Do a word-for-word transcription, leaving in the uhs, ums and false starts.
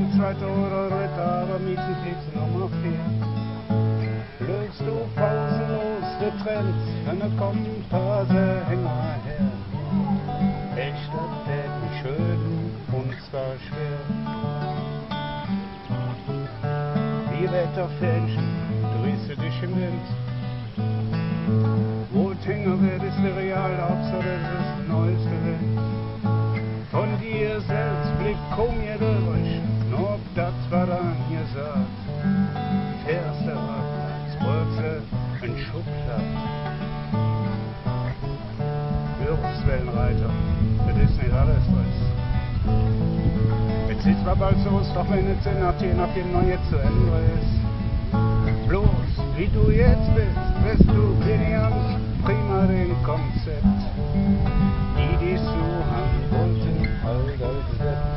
ein zweiter oder dritter, aber Mietenplatz Nummer vier. Löst du pausenlos der Trend, eine Komparse-Hänger her. Echter Täten schön und zwar schwer. Wie Wetterfähnchen drehst du dich im Wind. Hänger wird ist der Realabsatz, das ist das neueste Wind. Von dir selbst blickt kaum jeder durch, nur ob das war dann gesagt. Fährst du ab, als Wurzel ein Schublatt. Wirtswellenreiter, das ist nicht alles was. Jetzt sieht zwar bald so aus, doch wenn jetzt in Athen auf jeden Fall jetzt zu Ende ist. Bloß, wie du jetzt bist, wirst du brillant. Prima den Konzept, die dich so haben wollten, all das